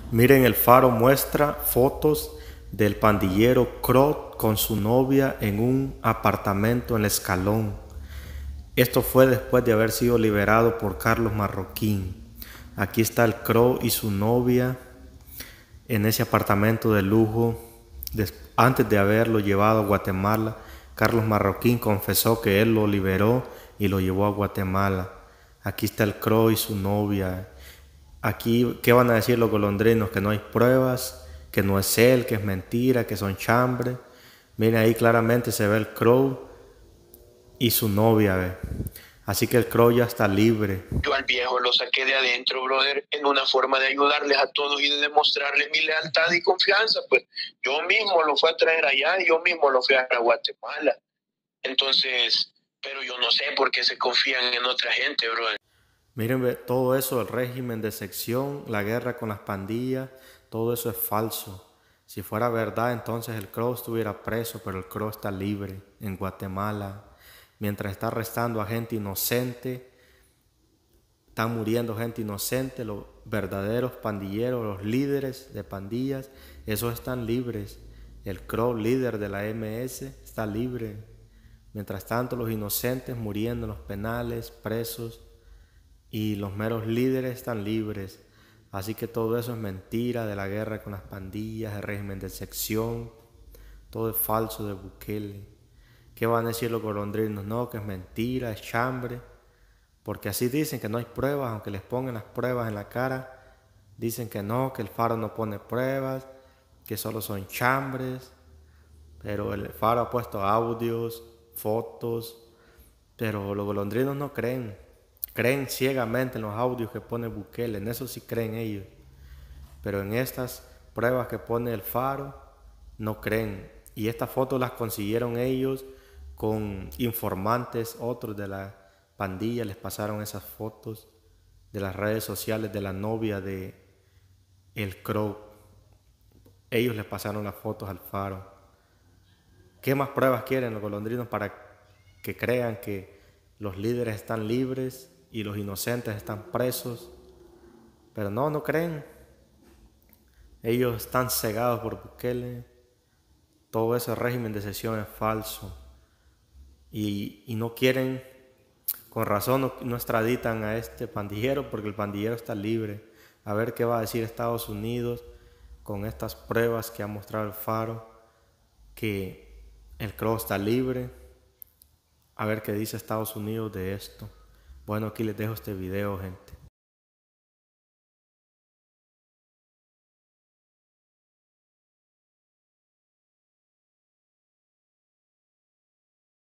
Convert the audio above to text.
Miren, el Faro muestra fotos del pandillero Crow con su novia en un apartamento en El Escalón. Esto fue después de haber sido liberado por Carlos Marroquín. Aquí está el Crow y su novia en ese apartamento de lujo. Antes de haberlo llevado a Guatemala, Carlos Marroquín confesó que él lo liberó y lo llevó a Guatemala. Aquí está el Crow y su novia. Aquí, ¿qué van a decir los golondrinos? Que no hay pruebas, que no es él, que es mentira, que son chambres. Miren, ahí claramente se ve el Crow y su novia, ¿ve? Así que el Crow ya está libre. Yo al viejo lo saqué de adentro, brother, en una forma de ayudarles a todos y de demostrarles mi lealtad y confianza. Pues yo mismo lo fui a traer allá y yo mismo lo fui a Guatemala. Entonces, pero yo no sé por qué se confían en otra gente, brother. Miren, ve, todo eso, el régimen de sección, la guerra con las pandillas, todo eso es falso. Si fuera verdad, entonces el Crow estuviera preso, pero el Crow está libre en Guatemala. Mientras está arrestando a gente inocente, están muriendo gente inocente, los verdaderos pandilleros, los líderes de pandillas, esos están libres. El Crow, líder de la MS, está libre. Mientras tanto, los inocentes muriendo en los penales, presos, y los meros líderes están libres. Así que todo eso es mentira de la guerra con las pandillas, el régimen de sección, todo es falso de Bukele. ¿Qué van a decir los golondrinos? No, que es mentira, es chambre, porque así dicen que no hay pruebas, aunque les pongan las pruebas en la cara, dicen que no, que el Faro no pone pruebas, que solo son chambres, pero el Faro ha puesto audios, fotos, pero los golondrinos no creen. Creen ciegamente en los audios que pone Bukele, en eso sí creen ellos. Pero en estas pruebas que pone el Faro, no creen. Y estas fotos las consiguieron ellos con informantes, otros de la pandilla, les pasaron esas fotos de las redes sociales de la novia de el Crow. Ellos les pasaron las fotos al Faro. ¿Qué más pruebas quieren los golondrinos para que crean que los líderes están libres y los inocentes están presos? Pero no, no creen. Ellos están cegados por Bukele. Todo ese régimen de sección es falso. Y no quieren, con razón no extraditan a este pandillero porque el pandillero está libre. A ver qué va a decir Estados Unidos con estas pruebas que ha mostrado el Faro, que el Crow está libre. A ver qué dice Estados Unidos de esto. Bueno, aquí les dejo este video, gente.